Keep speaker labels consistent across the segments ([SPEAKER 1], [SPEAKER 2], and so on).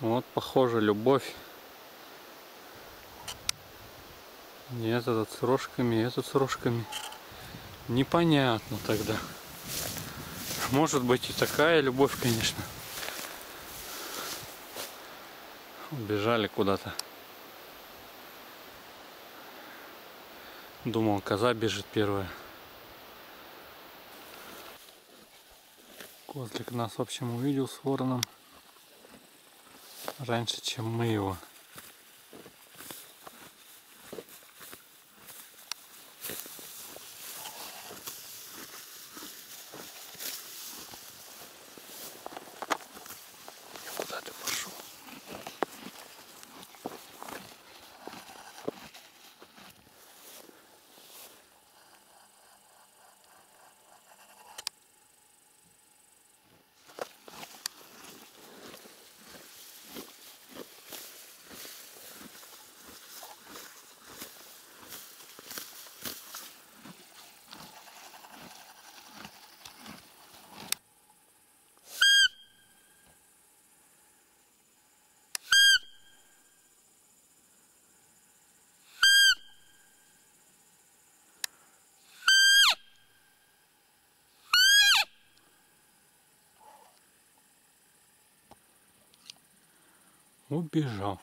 [SPEAKER 1] Вот, похоже, любовь. И этот с рожками, и этот с рожками. Непонятно тогда. Может быть и такая любовь, конечно. Убежали куда-то. Думал, коза бежит первая. Козлик нас, в общем, увидел с вороном раньше, чем мы его. Куда ты пошел? Убежал.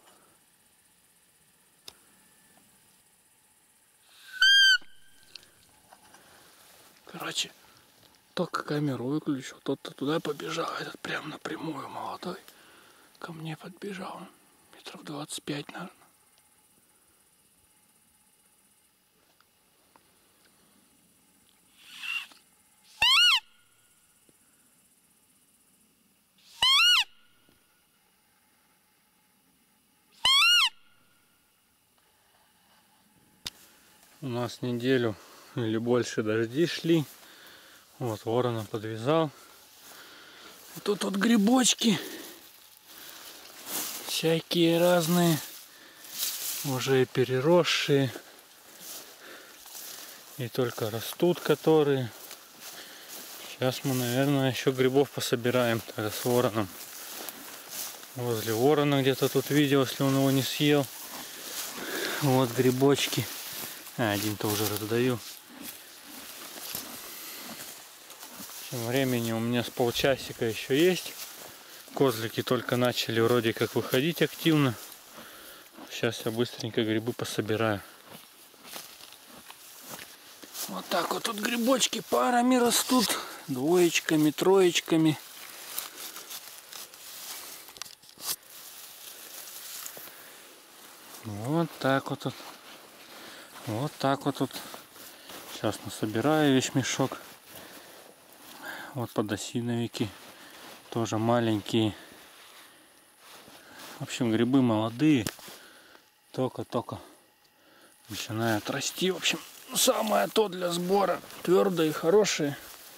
[SPEAKER 1] Короче, только камеру выключил, тот-то туда побежал, этот прям напрямую молодой ко мне подбежал. Метров 25, наверное. У нас неделю или больше дожди шли. Вот ворона подвязал. Тут вот грибочки всякие разные, уже переросшие и только растут которые. Сейчас мы, наверное, еще грибов пособираем тогда с вороном. Возле ворона где-то тут видел, если он его не съел. Вот грибочки. Один-то уже раздаю. Тем времени у меня с полчасика еще есть. Козлики только начали вроде как выходить активно. Сейчас я быстренько грибы пособираю. Вот так вот тут грибочки парами растут. Двоечками, троечками. Вот так вот тут. Вот так вот тут. Сейчас насобираю весь мешок. Вот подосиновики. Тоже маленькие. В общем, грибы молодые. Только-только начинают расти. В общем, самое то для сбора. Твердые, хорошие.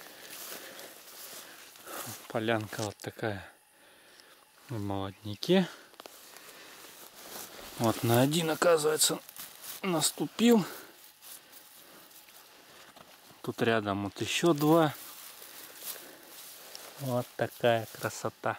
[SPEAKER 1] Полянка вот такая. В молодняке. Вот на один, оказывается, наступил. Тут рядом вот еще два. Вот такая красота.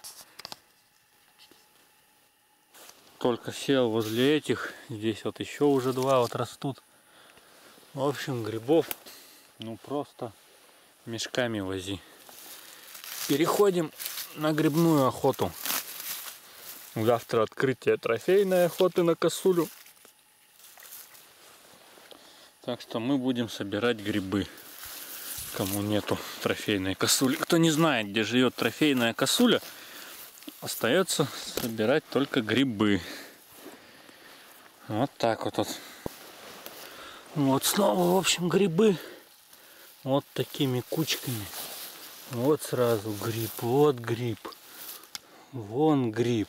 [SPEAKER 1] Только сел возле этих. Здесь вот еще уже два вот растут. В общем, грибов ну просто мешками вози. Переходим на грибную охоту. Завтра открытие трофейной охоты на косулю. Так что мы будем собирать грибы. Кому нету трофейной косули. Кто не знает, где живет трофейная косуля, остается собирать только грибы. Вот так вот. Вот снова, в общем, грибы. Вот такими кучками. Вот сразу гриб. Вот гриб. Вон гриб.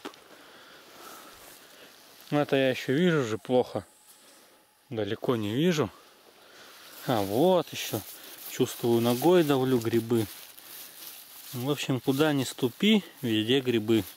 [SPEAKER 1] Это я еще вижу же плохо. Далеко не вижу. А вот еще. Чувствую, ногой давлю грибы. В общем, куда ни ступи, везде грибы.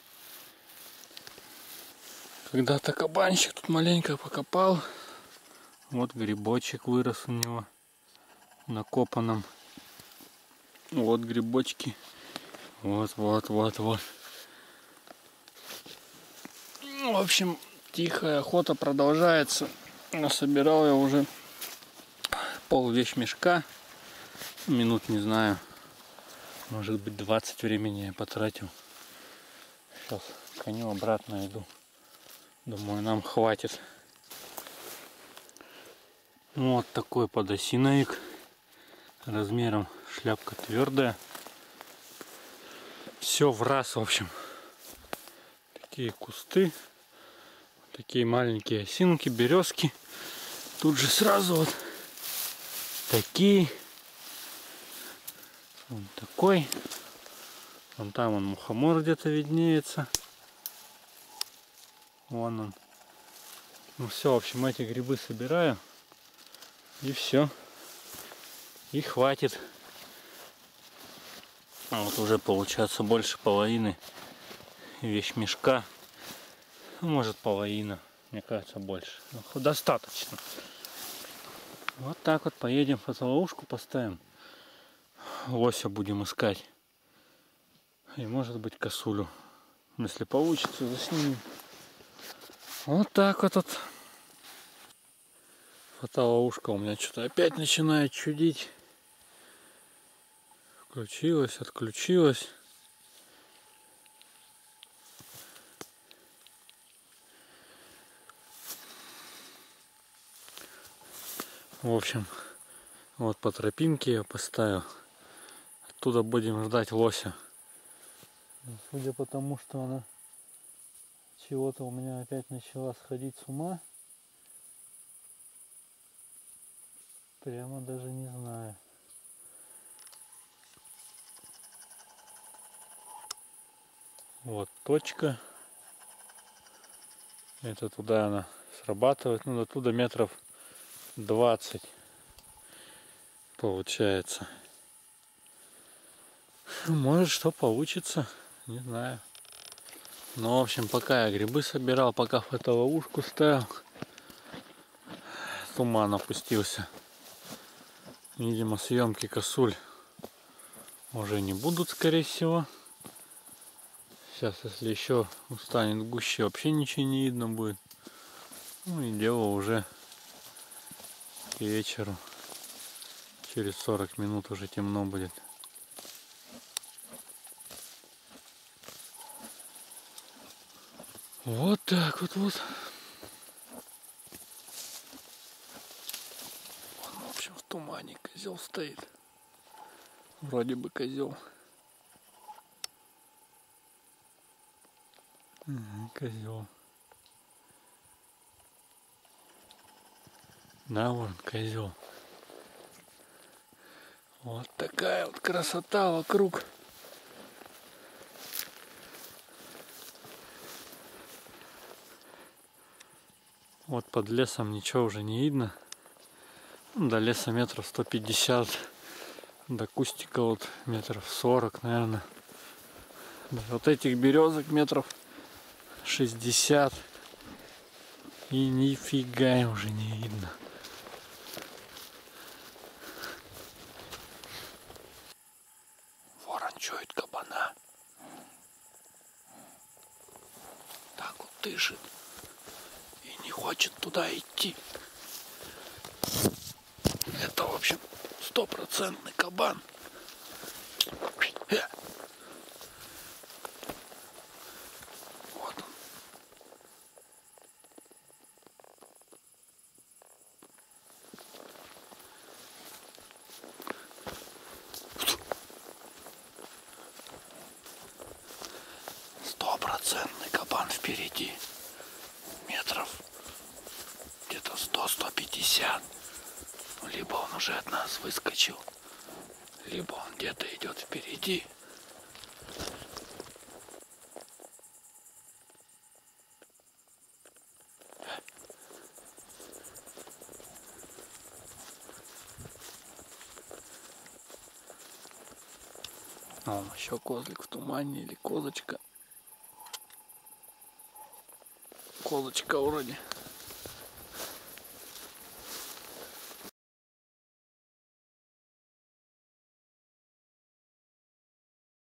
[SPEAKER 1] Когда-то кабанчик тут маленько покопал. Вот грибочек вырос у него. Накопанном. Вот грибочки. Вот.
[SPEAKER 2] В общем, тихая охота продолжается. Насобирал я уже пол-вещмешка. Минут, не знаю, может быть 20 времени я потратил. Сейчас к коню обратно иду. Думаю, нам хватит. Вот такой подосиновик. Размером шляпка твердая. Все в раз, в общем. Такие кусты. Такие маленькие осинки, березки. Тут же сразу вот такие. Вон такой. Вон там он мухомор где-то виднеется. Вон он. Ну все, в общем, эти грибы собираю. И все. И хватит. А вот уже получается больше половины вещмешка. Может, половина. Мне кажется, больше. Ну, достаточно. Вот так вот поедем, фотоловушку поставим. Лося будем искать. И может быть косулю. Если получится, заснимем. Вот так вот. Фотоловушка у меня что-то опять начинает чудить. Включилась, отключилась. В общем, вот по тропинке я поставил. Оттуда будем ждать лося. Судя по тому, что она чего-то у меня опять начала сходить с ума. Прямо даже не знаю. Вот точка. Это туда она срабатывает. Ну, оттуда метров 20 получается. Может, что получится. Не знаю. Ну, в общем, пока я грибы собирал, пока фотоловушку ставил, туман опустился. Видимо, съемки косуль уже не будут, скорее всего. Сейчас, если еще станет гуще, вообще ничего не видно будет. Ну и дело уже к вечеру. Через 40 минут уже темно будет. Вот так вот. В общем, в тумане козел стоит. Вроде бы козел. Козел. Да, вон козел. Вот такая вот красота вокруг. Вот под лесом ничего уже не видно. До леса метров 150. До кустика вот метров 40, наверное. До вот этих березок метров 60. И нифига уже не видно. Ворон чует кабана. Так вот дышит. И не хочет туда идти. Это, в общем, 100% кабан. Вот он. Стопроцентный кабан впереди. Метров где-то 100-150. Либо он уже от нас выскочил, либо он где-то идет впереди. О, еще козлик в тумане или козочка. Козочка вроде.